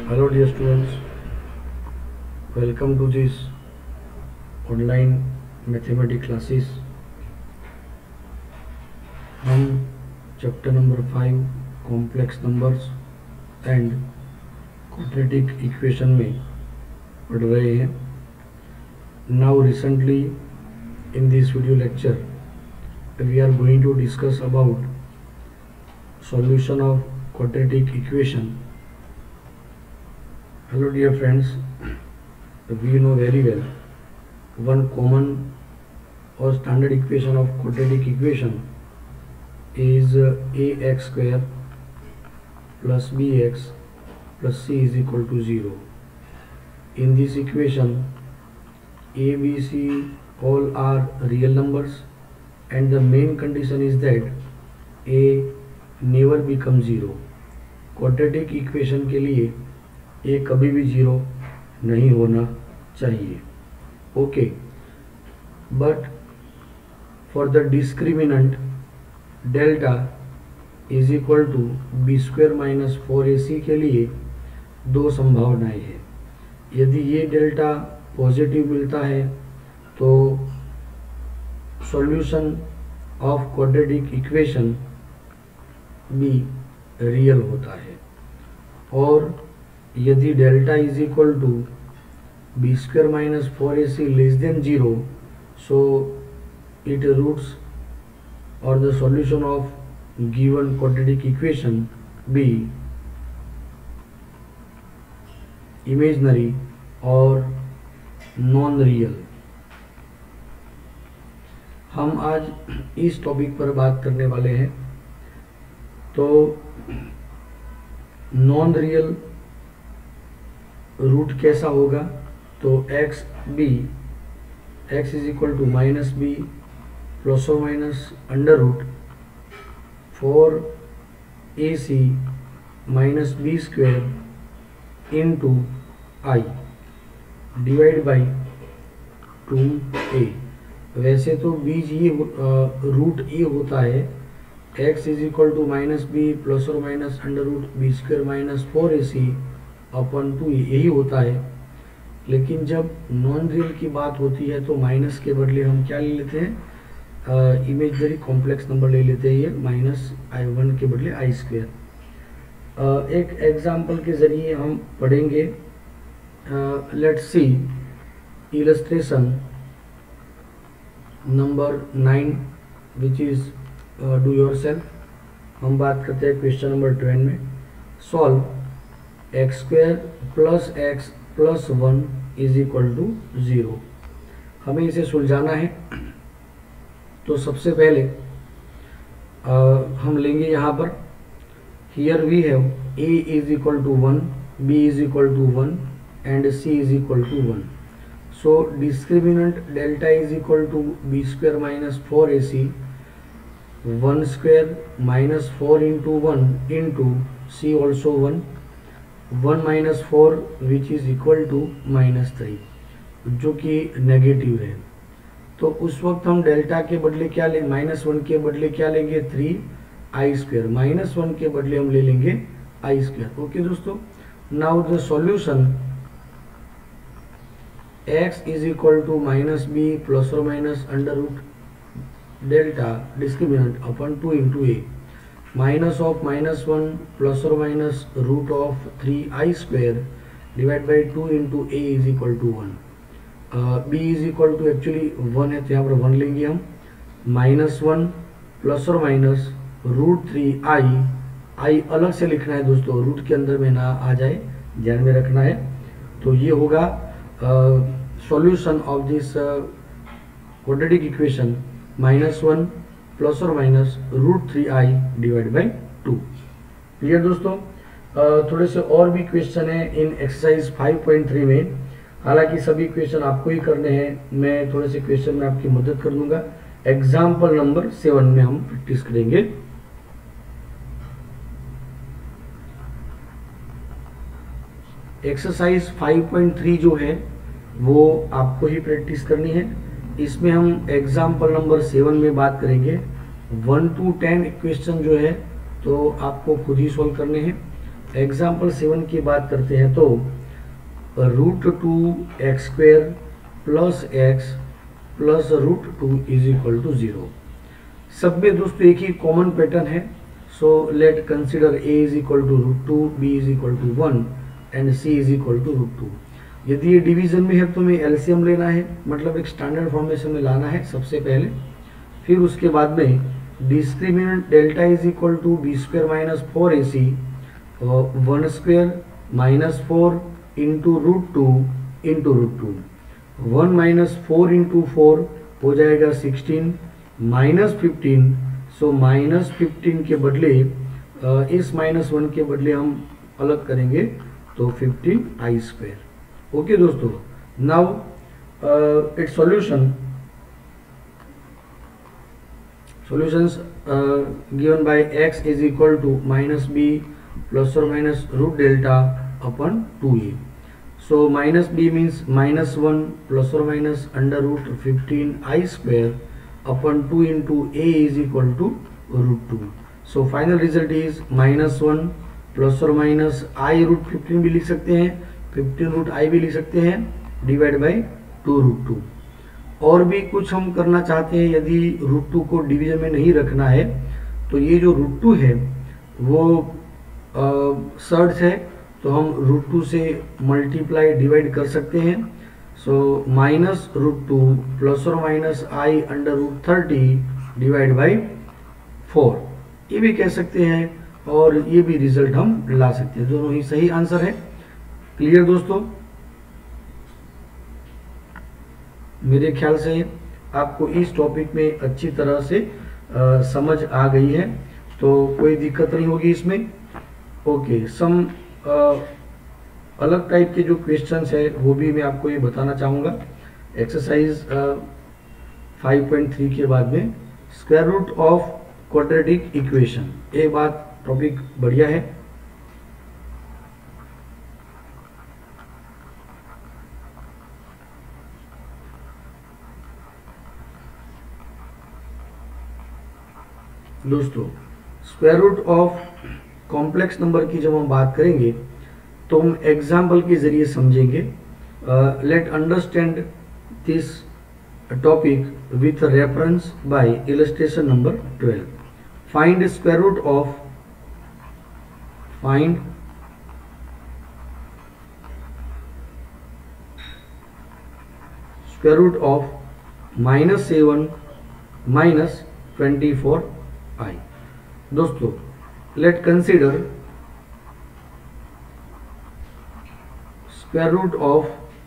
Hello dear students, welcome to this online mathematics classes. हम chapter number 5 complex numbers and quadratic equation में पढ़ रहे हैं. Now recently in this video lecture we are going to discuss about solution of quadratic equation. Hello dear friends, we know very well one common or standard equation of quadratic equation is ax square plus bx plus c is equal to 0. In this equation a, b, c all are real numbers and the main condition is that a never becomes 0. quadratic equation के लिए ये कभी भी 0 नहीं होना चाहिए. Okay, but for the discriminant delta is equal to b square minus 4ac के लिए दो संभावनाएं हैं. यदि ये डेल्टा पॉजिटिव मिलता है तो सॉल्यूशन ऑफ क्वाड्रेटिक इक्वेशन भी रियल होता है, और यदि delta is equal to b square minus 4ac less than 0, so it roots और the solution of given quadratic equation be imaginary और नॉन रियल. हम आज इस टॉपिक पर बात करने वाले हैं. तो नॉन रियल रूट कैसा होगा, तो x is equal to minus b plus और minus under root 4ac minus b square into i divide by 2a. वैसे तो बीज ये रूट ए होता है, x is equal to minus b plus और minus under root b square minus 4ac upon 2 यही होता है. लेकिन जब नॉन रियल की बात होती है तो माइनस के बदले हम क्या ले लेते हैं, इमेजिनरी कॉम्प्लेक्स नंबर ले लेते हैं. ये माइनस i1 के बदले आई स्क्वेयर. एक एग्जाम्पल के जरिए हम पढ़ेंगे. Let's see illustration number 9 which is do yourself. हम बात करते हैं क्वेश्चन नंबर 12 में. Solve x square plus x plus 1 is equal to 0. हमें इसे सुलझाना है. तो सबसे पहले हम लेंगे यहाँ पर, here we have a is equal to 1, b is equal to 1 and c is equal to 1. So discriminant delta is equal to b square minus 4ac 1 square minus 4 into 1 into c also 1 minus 4 which is equal to minus 3, जो कि negative है. तो उस वक्त हम delta के बदले क्या लेंगे, माइनस 1 के बदले क्या लेंगे, 3i स्क्वायर. माइनस 1 के बदले हम ले लेंगे i स्क्वायर. ओके दोस्तों, now the solution x is equal to minus b plus और minus under root delta discriminant upon 2 into a minus of minus 1 plus और minus root of 3i square divide by 2 into a is equal to 1. b is equal to actually 1 है तो यहाँ पर 1 लेंगे हम. Minus 1 plus और minus root 3i अलग से लिखना है दोस्तों, रूट के अंदर में ना आ जाए, ध्यान में रखना है. तो ये होगा solution of this quadratic equation minus 1 plus और minus root 3i divide by 2. Clear दोस्तों. थोड़े से और भी क्वेश्चन है इन एक्सरसाइज 5.3 में. हालांकि सभी क्वेश्चन आपको ही करने हैं, मैं थोड़े से क्वेश्चन में आपकी मदद कर दूंगा. एग्जाम्पल नंबर 7 में हम प्रैक्टिस करेंगे. एक्सरसाइज 5.3 जो है वो आपको ही प्रैक्टिस करनी है. इसमें हम एग्जाम्पल नंबर 7 में बात करेंगे. 1 to 10 क्वेश्चन जो है तो आपको खुद ही सॉल्व करने हैं. एग्जाम्पल 7 की बात करते हैं तो √2x² plus x plus √2 is equal to 0। सब में दोस्तों एक ही कॉमन पैटर्न है। So let consider a is equal to √2, b is equal to 1 and c is equal to √2। यदि ये डिवीजन में है तो हमें एलसीएम लेना है, मतलब एक स्टैंडर्ड फॉर्मेशन में लाना है सबसे पहले। फिर उसके बाद में discriminant delta is equal to b² minus 4ac 1² minus 4 into √2 into √2। 1 minus 4 into 4 हो जाएगा 16 माइनस 15। सो माइनस 15 के बदले इस -1 के बदले हम अलग करेंगे तो 15i²। ओके दोस्तों, now it's solutions given by x is equal to -b plus or minus root delta upon 2a. So minus b means -1 plus or minus under root 15i² upon 2 into a is equal to √2. So final result is -1 plus or minus I √15 भी लिख सकते हैं, 15 √i भी लिख सकते हैं, divide by 2√2। और भी कुछ हम करना चाहते हैं, यदि √2 को डिवीजन में नहीं रखना है तो ये जो √2 है वो सर्च है, तो हम √2 से मल्टीप्लाई डिवाइड कर सकते हैं। सो -√2 प्लस और minus i under √30 divide by 4 ये भी कह सकते हैं, और ये भी रिजल्ट हम ला सकते हैं। दोनों ही सही आंसर है। क्लियर दोस्तों? मेरे ख्याल से आपको इस टॉपिक में अच्छी तरह से समझ आ गई है, तो कोई दिक्कत नहीं होगी इसमें। ओके, सम अलग टाइप के जो क्वेश्चंस है वो भी मैं आपको ये बताना चाहूँगा। एक्सरसाइज 5.3 के बाद में square root of quadratic equation, ये बात टॉपिक बढ़िया है। दोस्तों, square root of complex number की जब हम बात करेंगे तो हम एग्जाम्पल के जरिए समझेंगे। Let understand this topic with reference by illustration number 12। Find square root of -7 minus 24i। दोस्तों, let consider square root of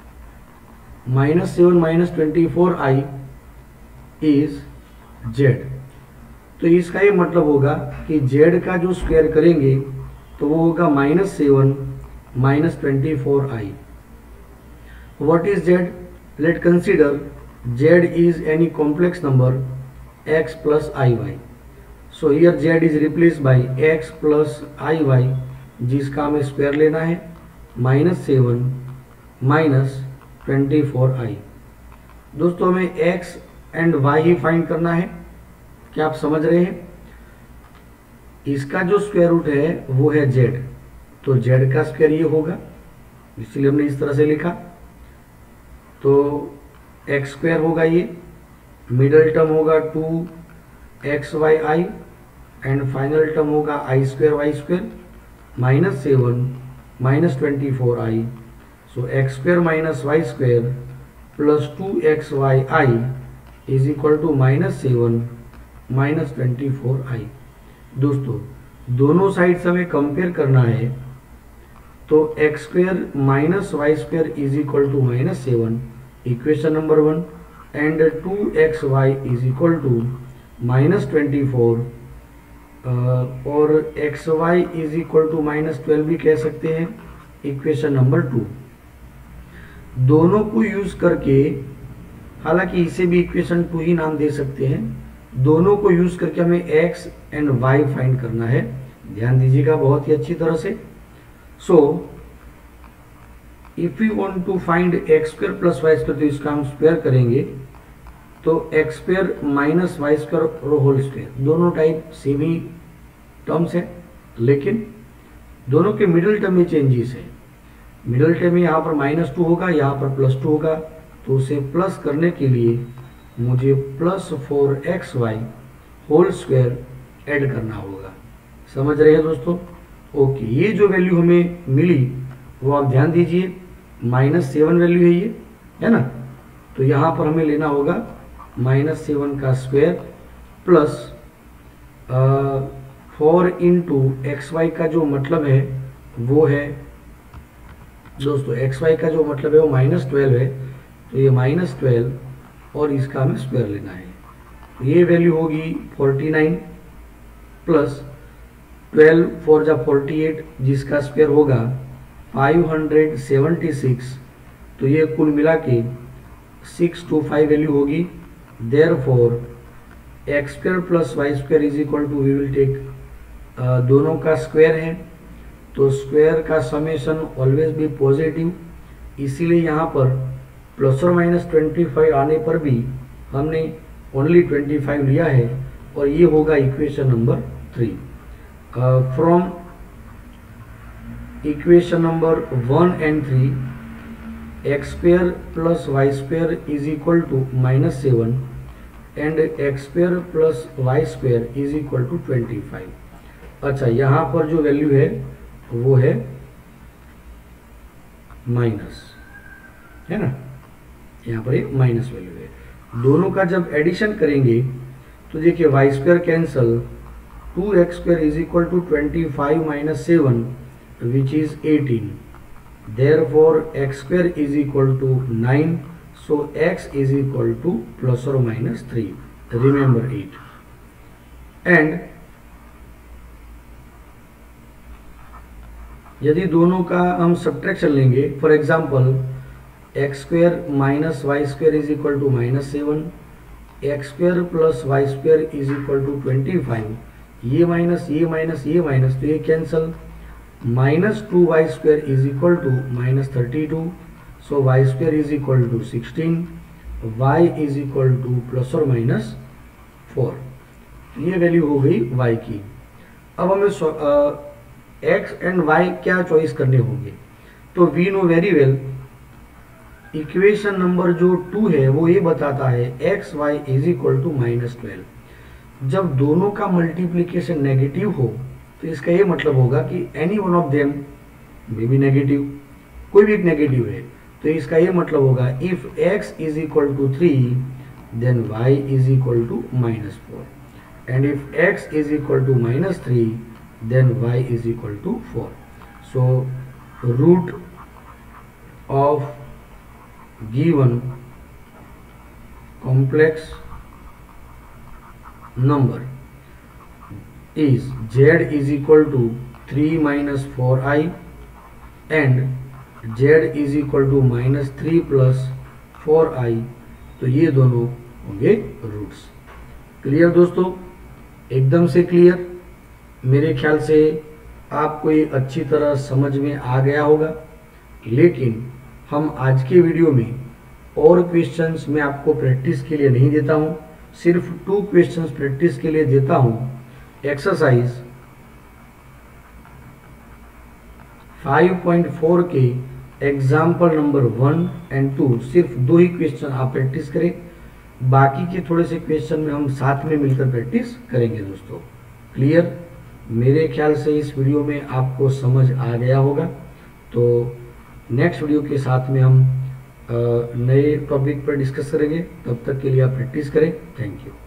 -7 minus 24i is z। तो इसका ये मतलब होगा कि z का जो स्क्वायर करेंगे तो वो होगा -7 minus 24i। What is z? Let consider z is any complex number x plus iy. So here z is replaced by x plus iy, जिसका हमें स्क्वायर लेना है, -7 माइनस 24i। दोस्तों, हमें x एंड y ही फाइंड करना है। क्या आप समझ रहे हैं? इसका जो स्क्वायर रूट है वो है z, तो z का स्क्वायर ये होगा, इसलिए हमने इस तरह से लिखा। तो x² होगा, ये मिडल टर्म होगा 2xyi एंड फाइनल टर्म होगा i² y² -7 माइनस 24i। सो x² minus y² plus 2xyi is equal to -7 minus 24i। दोस्तों, दोनों साइड्स हमें कंपेयर करना है, तो x² minus y² is equal to -7, equation number 1, and 2xy is equal to -24 और xy is equal to -12 भी कह सकते हैं, इक्वेशन नंबर 2। दोनों को यूज करके, हालांकि इसे भी इक्वेशन 2 ही नाम दे सकते हैं, दोनों को यूज करके हमें x एंड y फाइंड करना है। ध्यान दीजिएगा बहुत ही अच्छी तरह से। So if you want to find x² plus y², तो इसका हम स्क्वायर करेंगे, तो x² minus y² whole square, दोनों टाइप सेम ही टर्म्स है, लेकिन दोनों के मिडिल टर्म में चेंजेस है। मिडिल टर्म में यहाँ पर -2 होगा, यहाँ पर +2 होगा, तो उसे प्लस करने के लिए मुझे +4xy होल स्क्वायर ऐड करना होगा। समझ रहे हैं दोस्तों? ओके, ये जो वैल्यू हमें मिली वो आप ध्यान दीजिए, -7 वैल्यू है ये, है ना। तो यहाँ पर हमें लेना होगा -7 का स्क्वायर प्लस 4 इंटू XY का जो मतलब है वो है दोस्तों, XY का जो मतलब है वो -12 है, तो ये -12 और इसका हमें स्क्वायर लेना है। तो ये वैल्यू होगी 49 प्लस 12 4 जा 48 जिसका स्क्वायर होगा 576। तो ये कुल मिला के 625 वैल्यू होगी। Therefore x square plus y square is equal to, we will take दोनों का स्क्वायर है, तो स्क्वायर का समेशन ऑलवेज बी पॉजिटिव, इसीलिए यहाँ पर ±25 आने पर भी हमने ओनली 25 लिया है, और ये होगा equation number 3। From equation number 1 and 3, x square plus y square is equal to -7 and x square plus y square is equal to 25। अच्छा, यहाँ पर जो वैल्यू है वो है माइनस, है ना, यहाँ पर एक माइनस वैल्यू है। दोनों का जब एडिशन करेंगे तो देखिए y square cancel, 2x square is equal to 25 - 7 which is 18। Therefore x square is equal to 9, so x is equal to ±3, remember it। and यदि दोनों का हम सब्ट्रैक्शन लेंगे, for example x square minus y square is equal to -7, x square plus y square is equal to 25, ये minus ये minus ये minus, तो ये cancel, -2y square is equal to -32, so y square is equal to 16, y is equal to ±4। ये value हो गई y की। अब हमें x एंड y क्या चॉइस करने होंगे, तो we know very well equation number जो 2 है वो ये बताता है x y is equal to -12। जब दोनों का मल्टीप्लीकेशन नेगेटिव हो तो इसका ये मतलब होगा कि any one of them may be negative, कोई भी एक नेगेटिव है, तो इसका ये मतलब होगा if x is equal to 3 then y is equal to -4 and if x is equal to -3 then y is equal to 4। So root of given complex number is z is equal to 3 - 4i and z is equal to -3 + 4i, तो ये दोनों होंगे roots. Clear दोस्तों, एकदम से clear. मेरे ख्याल से आपको ये अच्छी तरह समझ में आ गया होगा, लेकिन हम आज के वीडियो में और क्वेश्चंस मैं आपको प्रैक्टिस के लिए नहीं देता हूँ, सिर्फ 2 क्वेश्चंस प्रैक्टिस के लिए देता हूँ। एक्सरसाइज 5.4 के एग्जाम्पल नंबर 1 एंड 2 सिर्फ 2 ही क्वेश्चन आप प्रैक्टिस करें, बाकी के थोड़े से क्वेश्चन में हम साथ में मिलकर प्रैक्टिस करेंगे दोस्तों। क्लियर? मेरे ख्याल से इस वीडियो में आपको समझ आ गया होगा। तो नेक्स्ट वीडियो के साथ में हम नए टॉपिक पर डिस्कस करेंगे, तब तक के लिए आप प्रैक्टिस करें। Thank you.